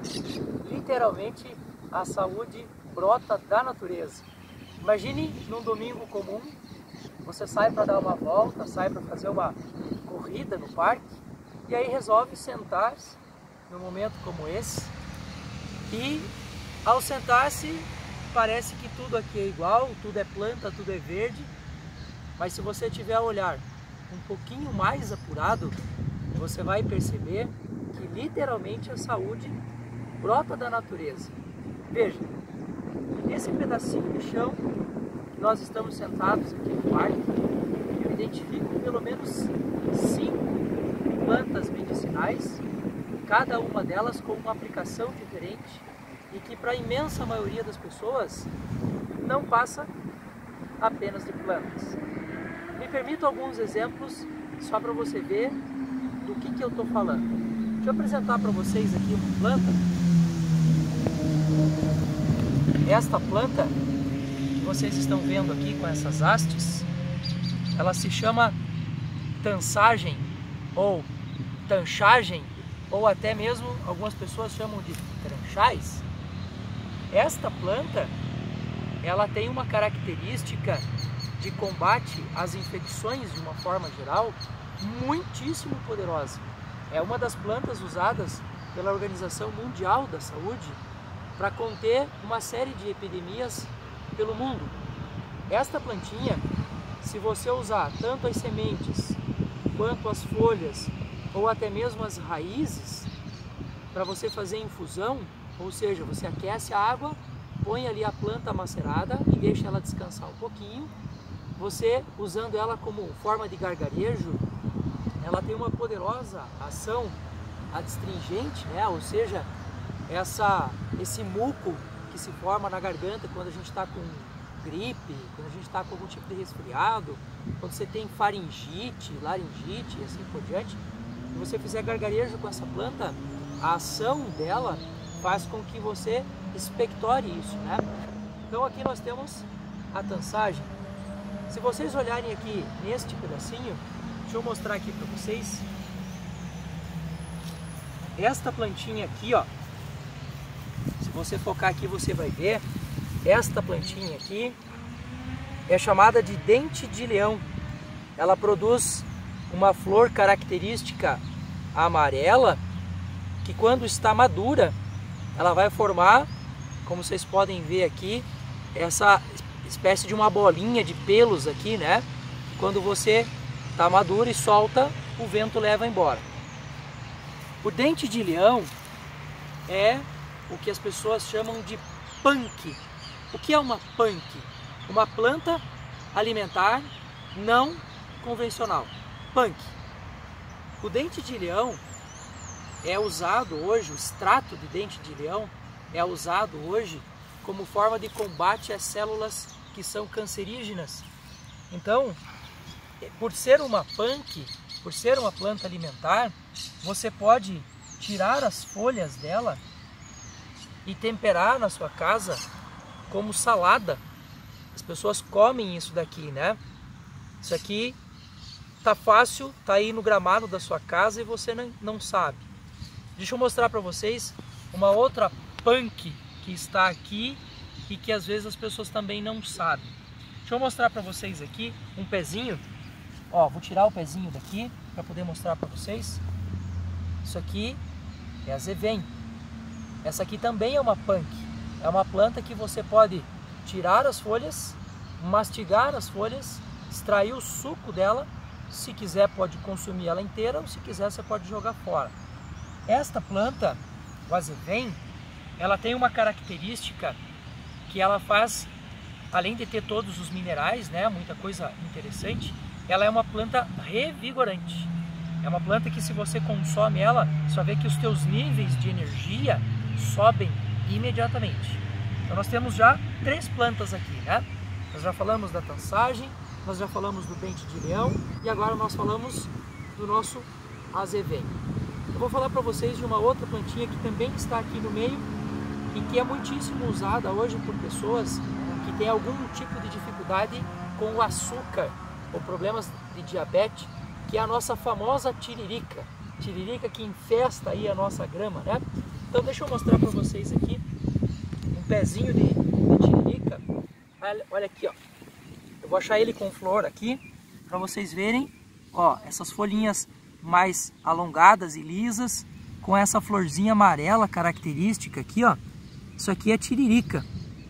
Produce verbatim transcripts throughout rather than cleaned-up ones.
literalmente a saúde brota da natureza. Imagine num domingo comum, você sai para dar uma volta, sai para fazer uma corrida no parque e aí resolve sentar-se num momento como esse e ao sentar-se parece que tudo aqui é igual, tudo é planta, tudo é verde, mas se você tiver a olhar um pouquinho mais apurado, você vai perceber que literalmente a saúde brota da natureza. Veja, nesse pedacinho de chão que nós estamos sentados aqui no parque, eu identifico pelo menos cinco plantas medicinais, cada uma delas com uma aplicação diferente e que para a imensa maioria das pessoas não passa apenas de plantas. Me permito alguns exemplos só para você ver do que, que eu estou falando. Deixa eu apresentar para vocês aqui uma planta. Esta planta que vocês estão vendo aqui com essas hastes, ela se chama tansagem ou tanchagem, ou até mesmo algumas pessoas chamam de tranchais. Esta planta, ela tem uma característica de combate às infecções de uma forma geral muitíssimo poderosa. É uma das plantas usadas pela Organização Mundial da Saúde para conter uma série de epidemias pelo mundo. Esta plantinha, se você usar tanto as sementes quanto as folhas ou até mesmo as raízes para você fazer infusão, ou seja, você aquece a água, põe ali a planta macerada e deixa ela descansar um pouquinho. Você, usando ela como forma de gargarejo, ela tem uma poderosa ação adstringente, né? Ou seja, essa, esse muco que se forma na garganta quando a gente está com gripe, quando a gente está com algum tipo de resfriado, quando você tem faringite, laringite e assim por diante. Se você fizer gargarejo com essa planta, a ação dela faz com que você expectore isso, né? Então aqui nós temos a tansagem. Se vocês olharem aqui neste pedacinho, deixa eu mostrar aqui para vocês. Esta plantinha aqui, ó, se você focar aqui você vai ver, esta plantinha aqui é chamada de dente de leão. Ela produz uma flor característica amarela que quando está madura, ela vai formar, como vocês podem ver aqui, essa espécie de uma bolinha de pelos aqui, né? Quando você está maduro e solta, o vento leva embora. O dente de leão é o que as pessoas chamam de punk. O que é uma punk? Uma planta alimentar não convencional. Punk. O dente de leão é usado hoje, o extrato de dente de leão é usado hoje como forma de combate às células que são cancerígenas. Então, por ser uma punk, por ser uma planta alimentar, você pode tirar as folhas dela e temperar na sua casa como salada. As pessoas comem isso daqui, né? Isso aqui tá fácil, tá aí no gramado da sua casa e você não, não sabe. Deixa eu mostrar para vocês uma outra punk que está aqui e que às vezes as pessoas também não sabem. Deixa eu mostrar para vocês aqui um pezinho. Ó, vou tirar o pezinho daqui para poder mostrar para vocês. Isso aqui é azevém. Essa aqui também é uma punk. É uma planta que você pode tirar as folhas, mastigar as folhas, extrair o suco dela. Se quiser pode consumir ela inteira, ou se quiser você pode jogar fora. Esta planta, o azevém, ela tem uma característica que ela faz, além de ter todos os minerais, né, muita coisa interessante, ela é uma planta revigorante. É uma planta que se você consome ela, só vê que os teus níveis de energia sobem imediatamente. Então nós temos já três plantas aqui, né? Nós já falamos da tansagem, nós já falamos do dente de leão e agora nós falamos do nosso azevém. Eu vou falar para vocês de uma outra plantinha que também está aqui no meio e que é muitíssimo usada hoje por pessoas que têm algum tipo de dificuldade com o açúcar ou problemas de diabetes, que é a nossa famosa tiririca. Tiririca que infesta aí a nossa grama, né? Então deixa eu mostrar para vocês aqui um pezinho de, de tiririca. Olha, olha aqui, ó. Eu vou achar ele com flor aqui para vocês verem. Ó, essas folhinhas mais alongadas e lisas, com essa florzinha amarela característica aqui, ó. Isso aqui é tiririca.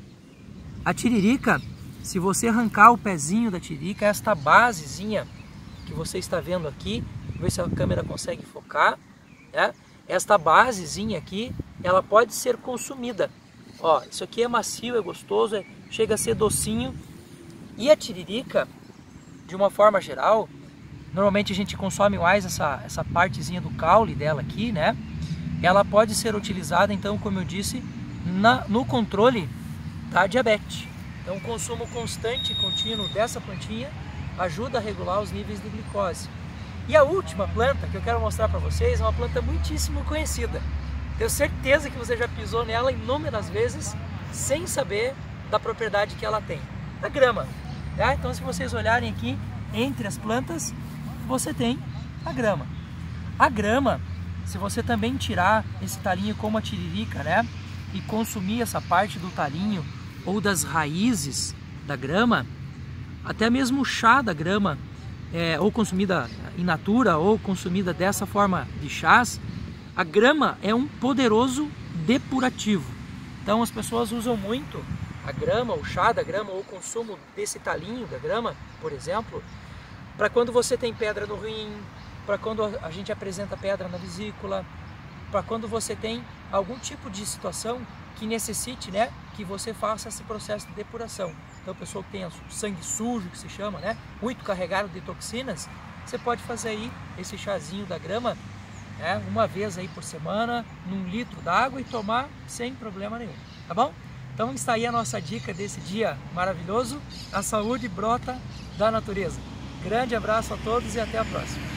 A tiririca, se você arrancar o pezinho da tiririca, esta basezinha que você está vendo aqui, vou ver se a câmera consegue focar, né? Esta basezinha aqui, ela pode ser consumida. Ó, isso aqui é macio, é gostoso, é, chega a ser docinho. E a tiririca, de uma forma geral, normalmente a gente consome mais essa, essa partezinha do caule dela aqui, né? Ela pode ser utilizada, então, como eu disse, na, no controle da diabetes. Então, o consumo constante e contínuo dessa plantinha ajuda a regular os níveis de glicose. E a última planta que eu quero mostrar para vocês é uma planta muitíssimo conhecida. Tenho certeza que você já pisou nela inúmeras vezes sem saber da propriedade que ela tem. A grama. Tá? Então, se vocês olharem aqui entre as plantas, você tem a grama. A grama, se você também tirar esse talinho como a tiririca, né, e consumir essa parte do talinho ou das raízes da grama, até mesmo o chá da grama, é, ou consumida in natura ou consumida dessa forma de chás, a grama é um poderoso depurativo. Então as pessoas usam muito a grama, o chá da grama ou o consumo desse talinho da grama, por exemplo, para quando você tem pedra no rim, para quando a gente apresenta pedra na vesícula, para quando você tem algum tipo de situação que necessite, né, que você faça esse processo de depuração. Então, pessoa que tem o sangue sujo, que se chama, né, muito carregado de toxinas, você pode fazer aí esse chazinho da grama, né, uma vez aí por semana, num litro d'água e tomar sem problema nenhum, tá bom? Então está aí a nossa dica desse dia maravilhoso, a saúde brota da natureza. Grande abraço a todos e até a próxima.